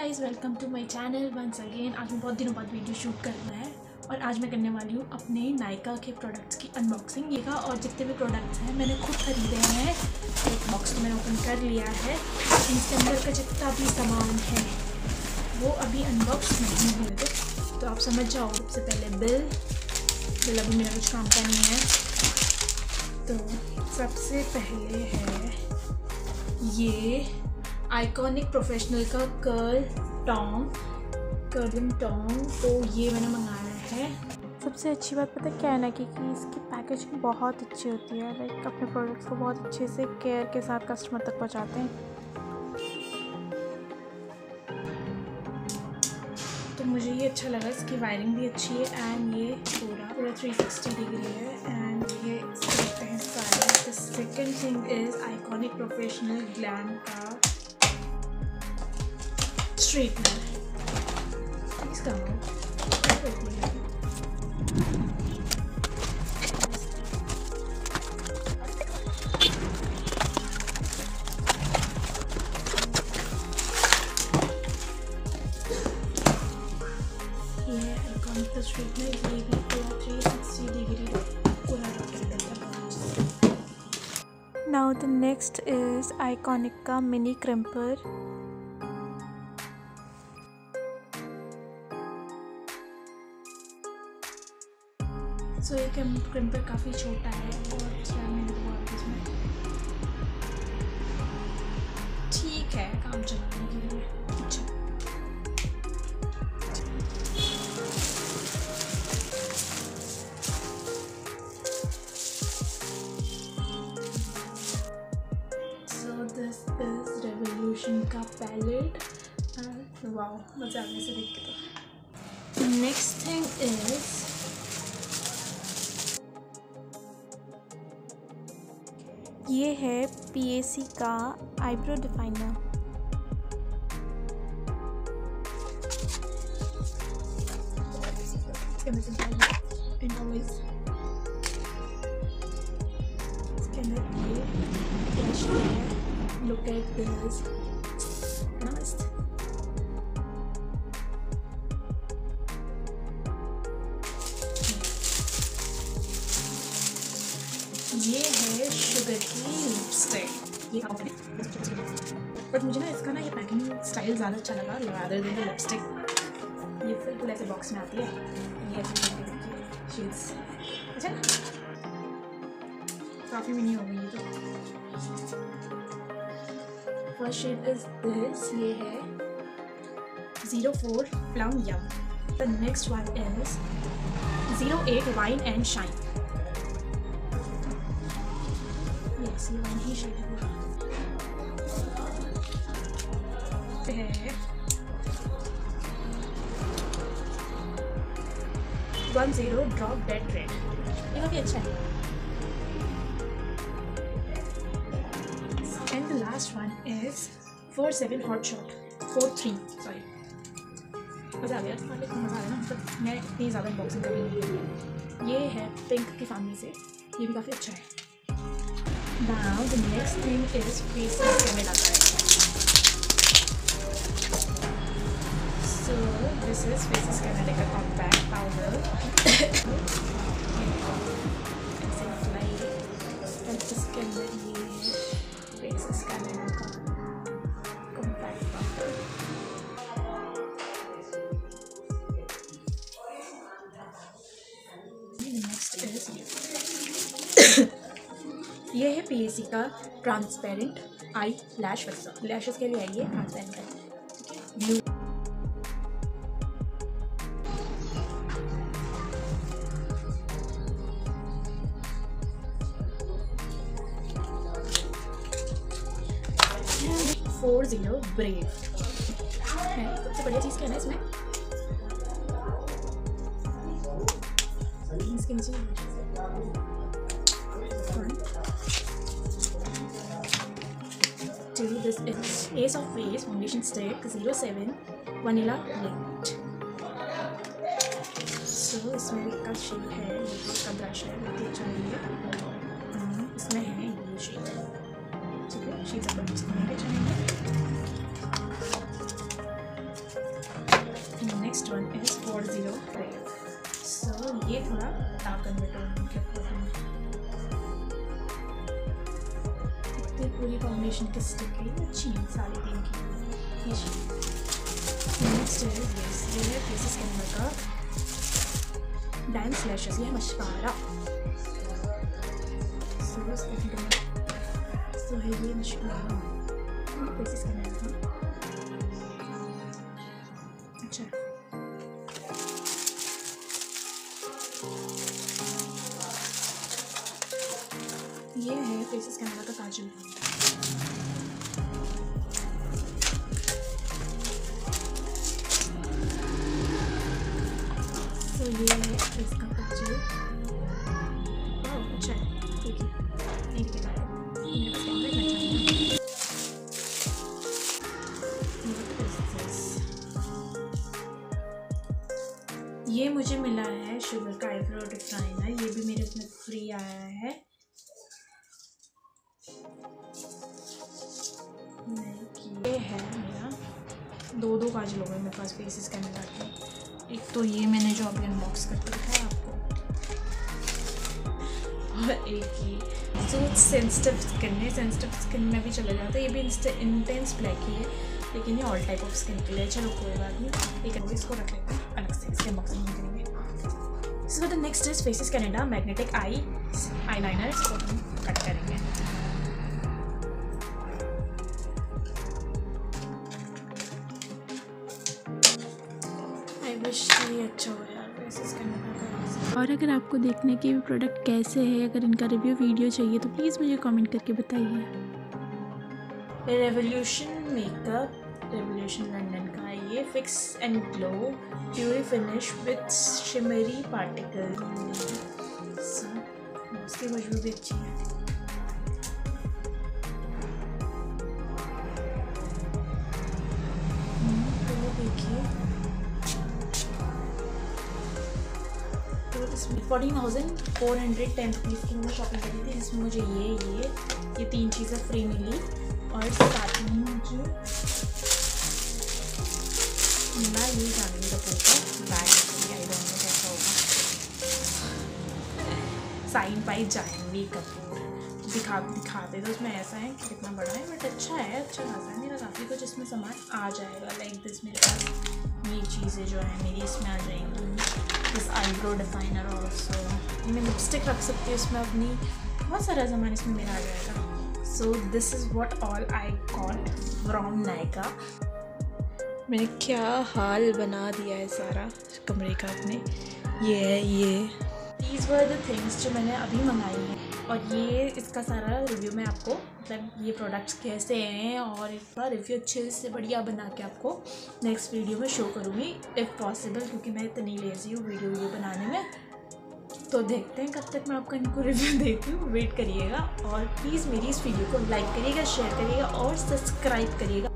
Guys, welcome to my channel once again. आज मैं बहुत दिनों बाद वीडियो शूट करना है और आज मैं करने वाली हूँ अपने नायका के प्रोडक्ट्स की अनबॉक्सिंग। ये का और जितने भी प्रोडक्ट्स हैं मैंने खुद खरीदे हैं। एक बॉक्स तो मैंने ओपन कर लिया है। इसके अंदर का जितना भी सामान है वो अभी अनबॉक्स नहीं हुए, तो आप समझ जाओ। सबसे पहले बिल अभी मेरा कुछ काम का नहीं है। तो सबसे पहले है ये आइकॉनिक प्रोफेशनल का कर्लिंग टॉन्ग। तो ये मैंने मंगाया है। सबसे अच्छी बात पता है क्या है ना कि इसकी पैकेजिंग बहुत अच्छी होती है। लाइक अपने प्रोडक्ट्स को बहुत अच्छे से केयर के साथ कस्टमर तक पहुंचाते हैं। तो मुझे ये अच्छा लगा, इसकी वायरिंग भी अच्छी है एंड ये पूरा 360 डिग्री है एंड ये इसके हैं सारे। The second thing is iconic professional glam का स्ट्रेटनर। इसका ये आइकॉनिक का स्ट्रेटनर, ये भी पूरा 360 डिग्री पूरा रोटेट होता है। Now the next is iconic का मिनी क्रिम्पर। सो ये क्रिम्पर काफ़ी छोटा है और इसमें ठीक है काम चलाने के लिए। अच्छा, सो दिस इज रेवोल्यूशन का पैलेट। वाओ, मज़ा आ गया इसे देख के। तो नेक्स्ट थिंग इज ये है PAC का eyebrow definer. Look at this. Nice. ये है शुगर की लिपस्टिक। ये बट मुझे ना इसका ये पैकिंग स्टाइल ज़्यादा अच्छा लगा रादर देन द लिपस्टिक। ये बिल्कुल ऐसे बॉक्स में आती है। ये शेड्स अच्छा काफ़ी मिनी हो गई है। तो फर्स्ट शेड इज दिस, ये है 04 plum yum. The next one is 08 wine and shine. ये वन ही शेड है। 10 ड्रॉप डेड रेड। ये काफ़ी अच्छा है। And the last one is 47 hot shot 43 sorry. मज़ा आ गया, मज़ा आ रहा है ना। मतलब मैं इतनी ज़्यादा अनबॉक्सिंग कर रही हूँ। ये है पिंक की फैमिली से, ये भी काफ़ी अच्छा है। Now the next thing is face mask में लगा है। So this is face Canada का compact powder। ऐसे अप्लाई और इसके अंदर ये है face Canada का compact powder। Next is ये है PAC का transparent eye lash fixer. Lashes के लिए आई है ट्रांसपेरेंट है, ब्लू। ब्रेव है सबसे बढ़िया चीज़ क्या है ना इसमें, इसके नीचे this is Ace of Base Foundation Stick 07 Vanilla Light। So इसमें का शेड है, ये इसका ब्रश है, बहुत ही अच्छा है। इसमें है ये शेड, ठीक है। शेड्स अपन इसमें अच्छा है। Next one is 405। सो ये थोड़ा डार्क अंडरटोन के अकॉर्डिंग इतनी पूरी फाउंडेशन की स्टिक है अच्छी है, 3.5 की। नेक्स्ट ये है फेसेस कैनवा का डांस लैशेस, ये है मस्कारा। सो है ये मस्कारा फेसेस कैनवा का। अच्छा ये है फेसेस कैनवा का काजल। तो ये है इसका काजल। अच्छा है, ठीक है, नहीं दिखेगा ये मुझे मिला है शुगर का आईब्रो डिफाइनर। ये भी मेरे उसमें फ्री आया है। ये है मेरा 2 काजल हो गए मेरे पास फेसेस कैनवा के। एक तो ये मैंने जो अभी अनबॉक्स करके दिखाया आपको, और एक ये जो सेंसिटिव स्किन है, सेंसिटिव स्किन में भी चले जाता है। ये भी इंटेंस ब्लैक ही है, लेकिन ये ऑल टाइप ऑफ स्किन के लिए। चलो कोई बात नहीं, लेकिन इसको रख लेते हैं अलग से, इसके अनबॉक्सिंग नहीं करेंगे। So the next is faces Canada magnetic eye liner. इसको हम कट करेंगे। अच्छा हो यार फेसेस कैनेडा। और अगर आपको देखने के भी प्रोडक्ट कैसे है, अगर इनका रिव्यू वीडियो चाहिए तो प्लीज़ मुझे कमेंट करके बताइए। रेवोल्यूशन मेकअप, रेवोल्यूशन लंदन का है ये। Fix and glow pure finish with shimmery particle. उसकी खुशबू भी अच्छी है। तो देखिए 14,410 रुपीज़ की मैंने शॉपिंग करी थी, जिसमें मुझे ये 3 चीज़ें फ्री मिली। और साथ में मुझे मिला ये जानवी कपूर का बैग। आई डोंट नो कैसा होगा। साइन बाय जानवी कपूर दिखाते तो उसमें ऐसा है कि कितना बड़ा है, बट अच्छा है, अच्छा खासा है। मेरा काफ़ी कुछ इसमें सामान आ जाएगा। लाइक दिस मेरे पास ये चीज़ें जो है मेरी इसमें आ जाएंगी। This eyebrow definer also. मैं लिपस्टिक रख सकती हूँ इसमें अपनी, बहुत सारा सामान इसमें मेरा आ जाएगा। So this is what all I got from Nykaa. मैंने क्या हाल बना दिया है सारा कमरे का अपने। ये है ये दीज वर द थिंग्स जो मैंने अभी मंगाई हैं। और ये इसका सारा रिव्यू मैं आपको, मतलब ये प्रोडक्ट्स कैसे हैं और इसका रिव्यू अच्छे से बढ़िया बना के आपको नेक्स्ट वीडियो में शो करूँगी इफ़ पॉसिबल, क्योंकि मैं इतनी लेज़ी हूँ वीडियो बनाने में। तो देखते हैं कब तक मैं आपका इनको रिव्यू देती हूँ, वेट करिएगा। और प्लीज़ मेरी इस वीडियो को लाइक करिएगा, शेयर करिएगा और सब्सक्राइब करिएगा।